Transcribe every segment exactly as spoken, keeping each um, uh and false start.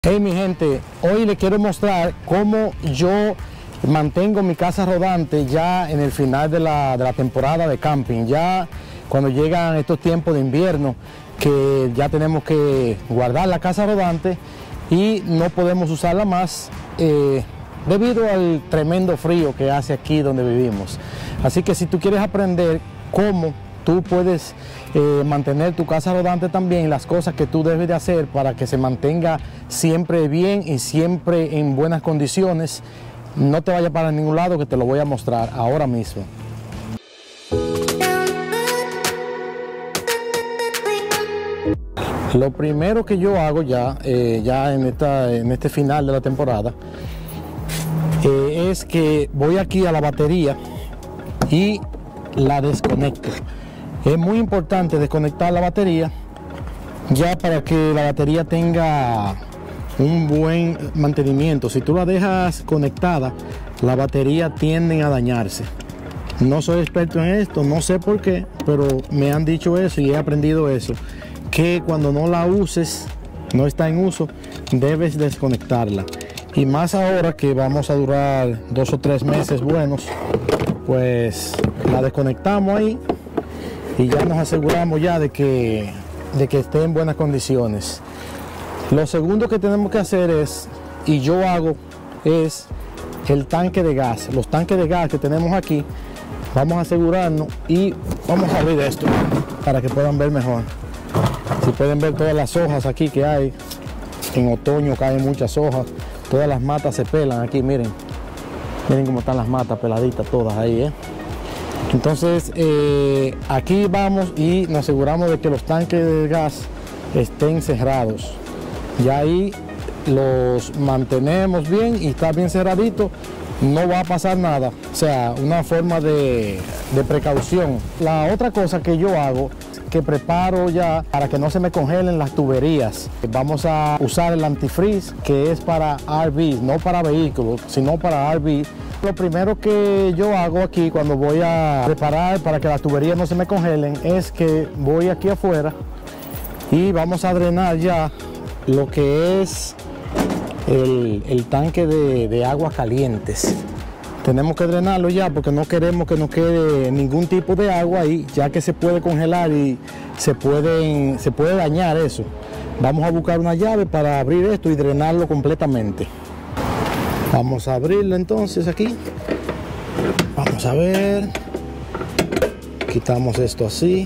Hey mi gente, hoy les quiero mostrar cómo yo mantengo mi casa rodante ya en el final de la, de la temporada de camping. Ya cuando llegan estos tiempos de invierno, que ya tenemos que guardar la casa rodante y no podemos usarla más eh, debido al tremendo frío que hace aquí donde vivimos. Así que si tú quieres aprender cómo tú puedes eh, mantener tu casa rodante también, las cosas que tú debes de hacer para que se mantenga siempre bien y siempre en buenas condiciones, no te vayas para ningún lado, que te lo voy a mostrar ahora mismo. Lo primero que yo hago ya, eh, ya en, esta, en este final de la temporada, eh, es que voy aquí a la batería y la desconecto. Es muy importante desconectar la batería ya para que la batería tenga un buen mantenimiento. Si tú la dejas conectada, la batería tiende a dañarse. No soy experto en esto, no sé por qué, pero me han dicho eso y he aprendido eso, que cuando no la uses, no está en uso, debes desconectarla. Y más ahora que vamos a durar dos o tres meses buenos, pues la desconectamos ahí y ya nos aseguramos ya de que, de que esté en buenas condiciones. Lo segundo que tenemos que hacer es, y yo hago, es el tanque de gas. Los tanques de gas que tenemos aquí, vamos a asegurarnos y vamos a abrir esto para que puedan ver mejor. Si pueden ver todas las hojas aquí que hay, en otoño caen muchas hojas, todas las matas se pelan aquí, miren. Miren cómo están las matas peladitas todas ahí, ¿eh? Entonces eh, aquí vamos y nos aseguramos de que los tanques de gas estén cerrados. Ya ahí los mantenemos bien y está bien cerradito, no va a pasar nada. O sea, una forma de, de precaución. La otra cosa que yo hago, que preparo ya para que no se me congelen las tuberías. Vamos a usar el antifreeze, que es para R Vs, no para vehículos, sino para R V. Lo primero que yo hago aquí cuando voy a preparar para que las tuberías no se me congelen es que voy aquí afuera y vamos a drenar ya lo que es el, el tanque de, de aguas calientes. Tenemos que drenarlo ya porque no queremos que nos quede ningún tipo de agua ahí, ya que se puede congelar y se, pueden, se puede dañar eso. Vamos a buscar una llave para abrir esto y drenarlo completamente. Vamos a abrirlo entonces aquí. Vamos a ver. Quitamos esto así.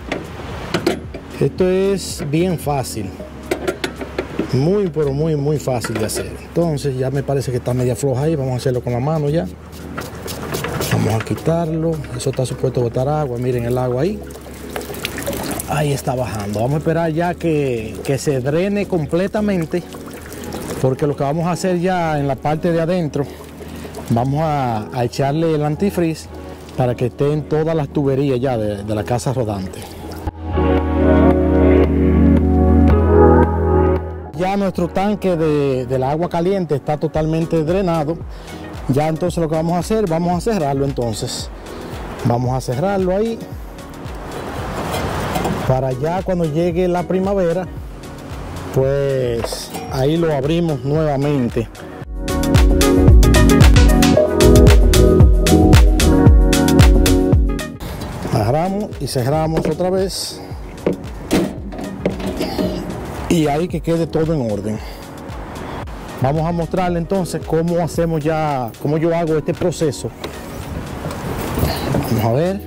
Esto es bien fácil. Muy, pero muy, muy fácil de hacer. Entonces ya me parece que está media floja ahí. Vamos a hacerlo con la mano ya. Vamos a quitarlo. Eso está supuesto a botar agua. Miren el agua ahí. Ahí está bajando. Vamos a esperar ya que, que se drene completamente. Porque lo que vamos a hacer ya en la parte de adentro, vamos a, a echarle el antifreeze para que esté en todas las tuberías ya de, de la casa rodante. Ya nuestro tanque de, del agua caliente está totalmente drenado. Ya entonces lo que vamos a hacer, vamos a cerrarlo entonces. Vamos a cerrarlo ahí. Para ya cuando llegue la primavera, pues ahí lo abrimos nuevamente. Agarramos y cerramos otra vez. Y ahí que quede todo en orden. Vamos a mostrarle entonces cómo hacemos ya, cómo yo hago este proceso. Vamos a ver.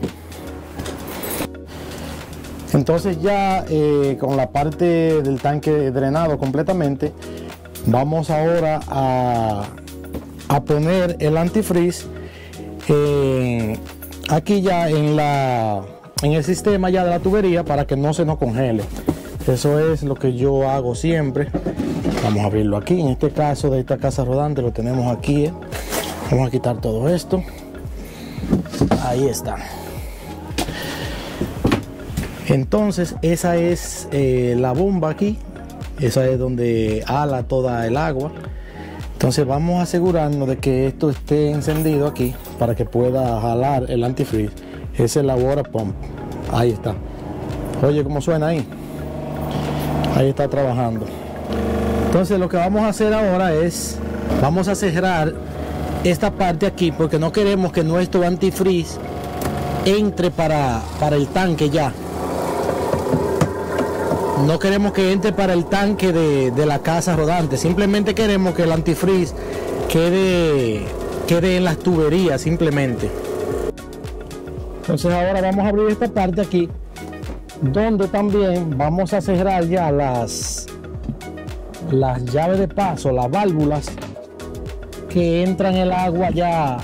Entonces ya eh, con la parte del tanque drenado completamente, vamos ahora a, a poner el antifreeze eh, aquí ya en, la, en el sistema ya de la tubería para que no se nos congele. Eso es lo que yo hago siempre. Vamos a abrirlo aquí. En este caso de esta casa rodante lo tenemos aquí. ¿eh? Vamos a quitar todo esto. Ahí está. Entonces esa es eh, la bomba aquí. Esa es donde ala toda el agua. Entonces vamos a asegurarnos de que esto esté encendido aquí para que pueda jalar el antifreeze. Esa es la water pump. Ahí está. Oye cómo suena ahí. Ahí está trabajando. Entonces lo que vamos a hacer ahora es, vamos a cerrar esta parte aquí porque no queremos que nuestro antifreeze entre para, para el tanque ya. No queremos que entre para el tanque de, de la casa rodante. Simplemente queremos que el antifreeze quede, quede en las tuberías simplemente. Entonces ahora vamos a abrir esta parte aquí, donde también vamos a cerrar ya las las llaves de paso, las válvulas que entran el agua ya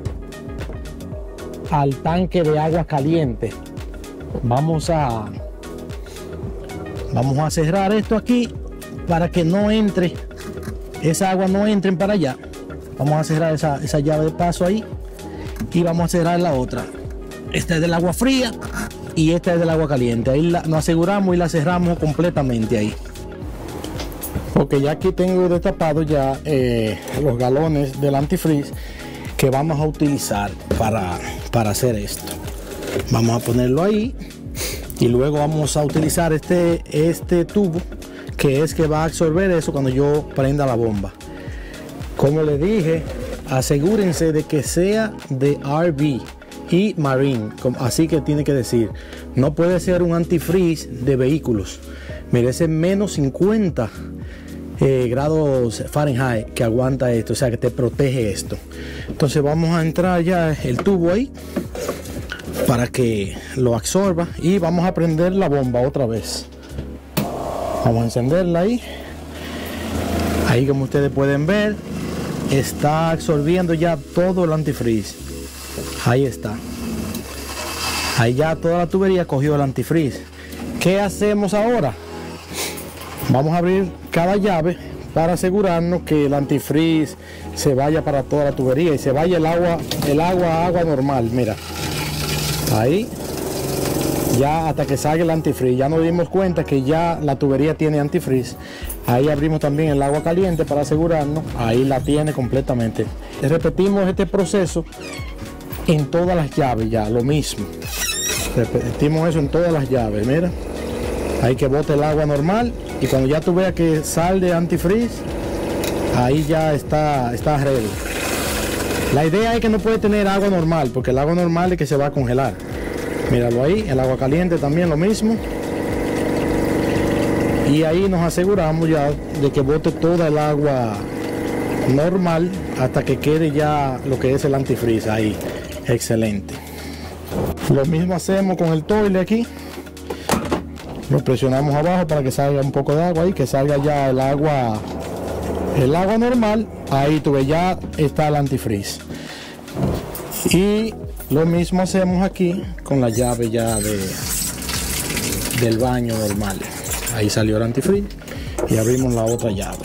al tanque de agua caliente. Vamos a vamos a cerrar esto aquí para que no entre esa agua, no entren para allá. Vamos a cerrar esa, esa llave de paso ahí y vamos a cerrar la otra. Esta es del agua fría y esta es del agua caliente. Ahí la, nos aseguramos y la cerramos completamente ahí. Porque ya aquí tengo destapado ya eh, los galones del antifreeze que vamos a utilizar para, para hacer esto. Vamos a ponerlo ahí y luego vamos a utilizar este, este tubo que es que va a absorber eso cuando yo prenda la bomba. Como les dije, asegúrense de que sea de R V y Marine, así que tiene que decir, no puede ser un antifreeze de vehículos. Merece menos cincuenta Eh, grados Fahrenheit que aguanta esto, o sea que te protege esto. Entonces vamos a entrar ya el tubo ahí para que lo absorba y vamos a prender la bomba otra vez. Vamos a encenderla ahí. Ahí, como ustedes pueden ver, está absorbiendo ya todo el antifreeze. Ahí está. Ahí ya toda la tubería cogió el antifreeze. ¿Qué hacemos ahora? Vamos a abrir cada llave para asegurarnos que el antifreeze se vaya para toda la tubería y se vaya el agua, el agua, agua normal. Mira, ahí ya hasta que salga el antifreeze. Ya nos dimos cuenta que ya la tubería tiene antifreeze. Ahí abrimos también el agua caliente para asegurarnos. Ahí la tiene completamente. Repetimos este proceso en todas las llaves ya, lo mismo. Repetimos eso en todas las llaves, mira. Hay que bote el agua normal y cuando ya tú veas que sale de antifreeze, ahí ya está, está ready. La idea es que no puede tener agua normal, porque el agua normal es que se va a congelar. Míralo ahí, el agua caliente también lo mismo. Y ahí nos aseguramos ya de que bote toda el agua normal hasta que quede ya lo que es el antifreeze ahí. Excelente. Lo mismo hacemos con el toile aquí. Lo presionamos abajo para que salga un poco de agua ahí, que salga ya el agua, el agua normal. Ahí tú ves, ya está el antifreeze. Y lo mismo hacemos aquí con la llave ya de, del baño normal. Ahí salió el antifreeze y abrimos la otra llave.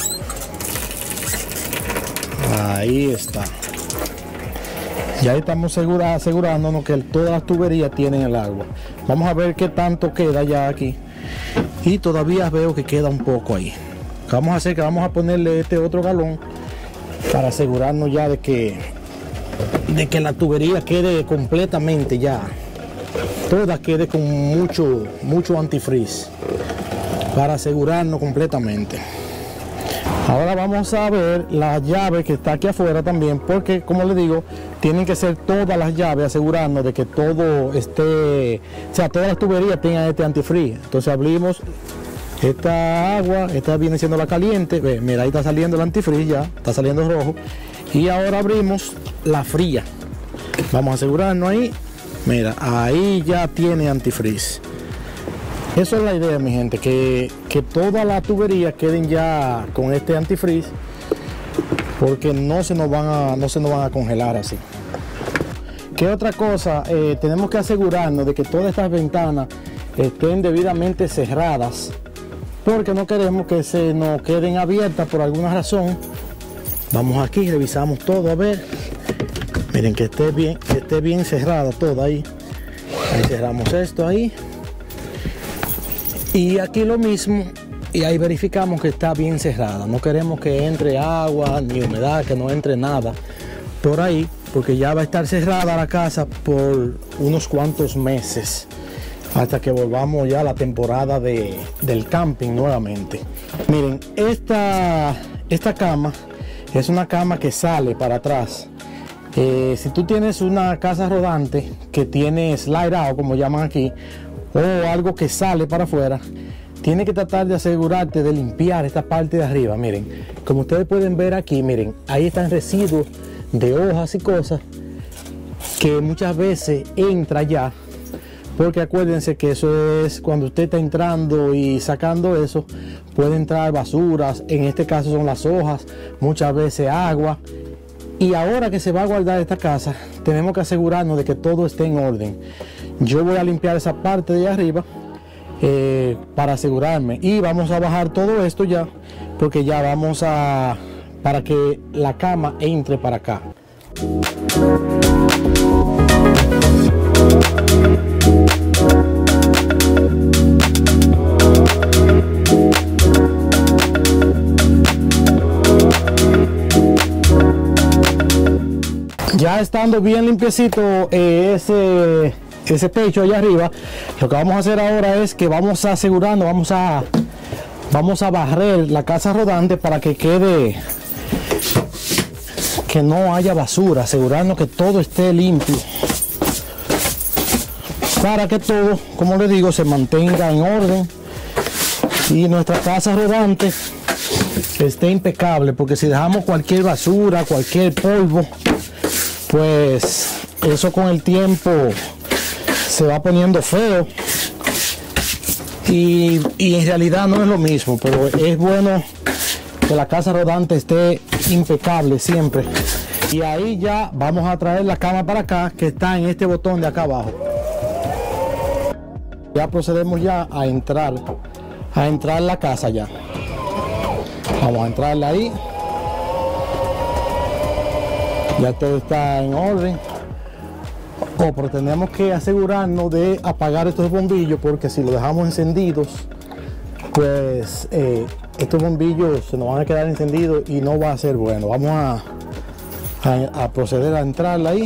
Ahí está. Y ahí estamos segura, asegurándonos que todas las tuberías tienen el agua. Vamos a ver qué tanto queda ya aquí. Y todavía veo que queda un poco ahí. Vamos a hacer que vamos a ponerle este otro galón para asegurarnos ya de que de que la tubería quede completamente ya, toda quede con mucho mucho antifreeze, para asegurarnos completamente. Ahora vamos a ver la llave que está aquí afuera también, porque como les digo, tienen que ser todas las llaves, asegurarnos de que todo esté, o sea, todas las tuberías tengan este antifreeze. Entonces abrimos esta agua, esta viene siendo la caliente, ve, mira, ahí está saliendo el antifreeze ya, está saliendo rojo. Y ahora abrimos la fría. Vamos a asegurarnos ahí, mira, ahí ya tiene antifreeze. Eso es la idea, mi gente, que, que todas las tuberías queden ya con este antifreeze, porque no se nos van a, no se nos van a congelar así. ¿Qué otra cosa? Eh, tenemos que asegurarnos de que todas estas ventanas estén debidamente cerradas, porque no queremos que se nos queden abiertas por alguna razón. Vamos aquí, revisamos todo, a ver. Miren que esté bien, que esté bien cerrada todo ahí. Ahí cerramos esto ahí. Y aquí lo mismo, y ahí verificamos que está bien cerrada. No queremos que entre agua ni humedad, que no entre nada por ahí, porque ya va a estar cerrada la casa por unos cuantos meses. hasta que volvamos ya a la temporada de, del camping nuevamente. Miren, esta, esta cama es una cama que sale para atrás. Eh, si tú tienes una casa rodante que tiene slide out, como llaman aquí, o algo que sale para afuera, tienes que tratar de asegurarte de limpiar esta parte de arriba. Miren, como ustedes pueden ver aquí, miren, ahí están residuos de hojas y cosas que muchas veces entra ya, porque acuérdense que eso es cuando usted está entrando y sacando eso, puede entrar basuras, en este caso son las hojas, muchas veces agua. Y ahora que se va a guardar esta casa, tenemos que asegurarnos de que todo esté en orden. Yo voy a limpiar esa parte de arriba eh, para asegurarme, y vamos a bajar todo esto ya, porque ya vamos a, para que la cama entre para acá. Ya estando bien limpiecito eh, ese, ese techo allá arriba, lo que vamos a hacer ahora es que vamos a asegurarnos, vamos a, vamos a barrer la casa rodante para que quede, que no haya basura, asegurarnos que todo esté limpio, para que todo, como les digo, se mantenga en orden y nuestra casa rodante esté impecable, porque si dejamos cualquier basura, cualquier polvo, pues eso con el tiempo se va poniendo feo y, y en realidad no es lo mismo, pero es bueno que la casa rodante esté impecable siempre. Y ahí ya vamos a traer la cama para acá, que está en este botón de acá abajo. Ya procedemos ya a entrar a entrar la casa ya. Vamos a entrarla ahí. Ya todo está en orden. Oh, pero tenemos que asegurarnos de apagar estos bombillos, porque si los dejamos encendidos, pues eh, estos bombillos se nos van a quedar encendidos y no va a ser bueno. Vamos a, a, a proceder a entrarla ahí.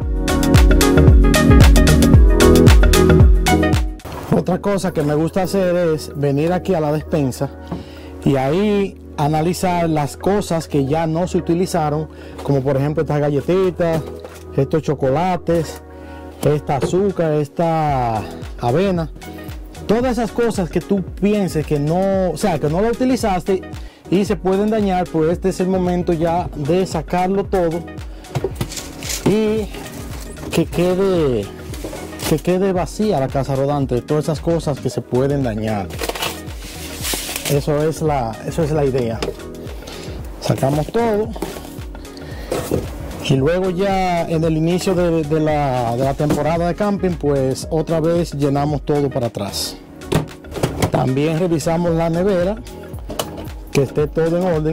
Otra cosa que me gusta hacer es venir aquí a la despensa y ahí analizar las cosas que ya no se utilizaron, como por ejemplo estas galletitas, estos chocolates, esta azúcar, esta avena, todas esas cosas que tú pienses que no, o sea, que no lo utilizaste y se pueden dañar, pues este es el momento ya de sacarlo todo y que quede, que quede vacía la casa rodante de todas esas cosas que se pueden dañar. Eso es la, eso es la idea. Sacamos todo y luego ya en el inicio de, de, la, de la temporada de camping, pues otra vez llenamos todo para atrás. También revisamos la nevera, que esté todo en orden.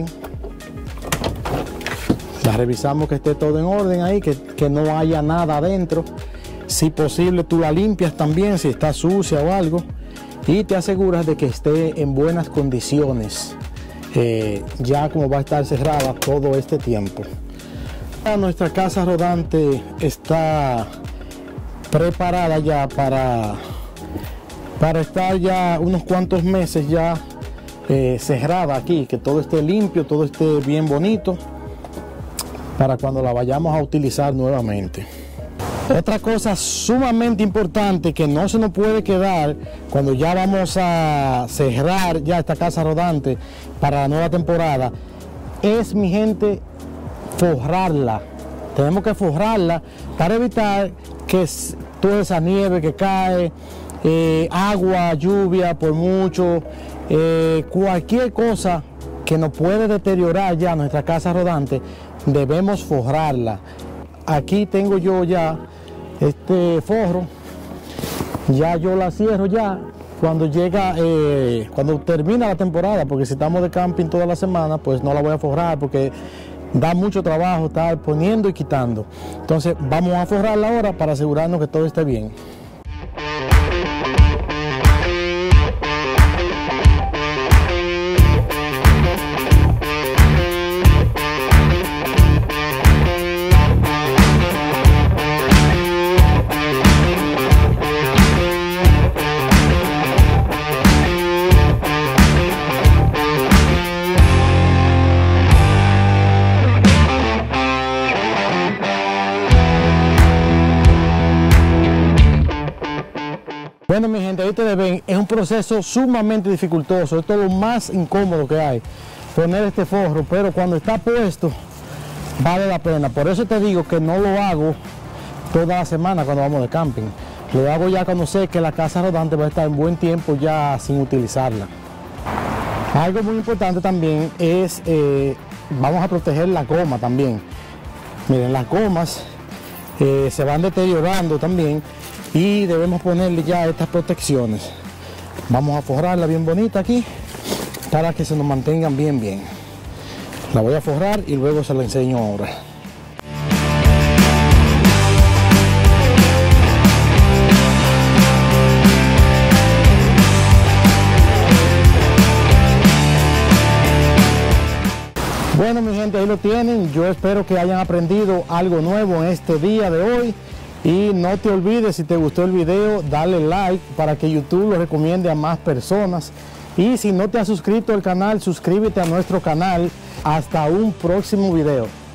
La revisamos que esté todo en orden ahí, que, que no haya nada adentro. Si posible tú la limpias también si está sucia o algo, y te aseguras de que esté en buenas condiciones, eh, ya como va a estar cerrada todo este tiempo. Nuestra casa rodante está preparada ya para, para estar ya unos cuantos meses ya eh, cerrada aquí, que todo esté limpio, todo esté bien bonito, para cuando la vayamos a utilizar nuevamente. Otra cosa sumamente importante que no se nos puede quedar cuando ya vamos a cerrar ya esta casa rodante para la nueva temporada es, mi gente, forrarla. Tenemos que forrarla para evitar que toda esa nieve que cae, eh, agua, lluvia por mucho, eh, cualquier cosa que nos puede deteriorar ya nuestra casa rodante, debemos forrarla. Aquí tengo yo ya este forro, ya yo la cierro ya cuando llega, eh, cuando termina la temporada, porque si estamos de camping toda la semana, pues no la voy a forrar porque da mucho trabajo estar poniendo y quitando. Entonces vamos a forrarla ahora para asegurarnos que todo esté bien. Bueno, mi gente, ahí ustedes ven, es un proceso sumamente dificultoso, esto es lo más incómodo que hay, poner este forro, pero cuando está puesto, vale la pena. Por eso te digo que no lo hago toda la semana cuando vamos de camping. Lo hago ya cuando sé que la casa rodante va a estar en buen tiempo ya sin utilizarla. Algo muy importante también es, eh, vamos a proteger la goma también. Miren, las gomas eh, se van deteriorando también y debemos ponerle ya estas protecciones. Vamos a forrarla bien bonita aquí para que se nos mantengan bien bien. La voy a forrar y luego se la enseño ahora. Bueno, mi gente, ahí lo tienen. Yo espero que hayan aprendido algo nuevo en este día de hoy. Y no te olvides, si te gustó el video, dale like para que YouTube lo recomiende a más personas. Y si no te has suscrito al canal, suscríbete a nuestro canal. Hasta un próximo video.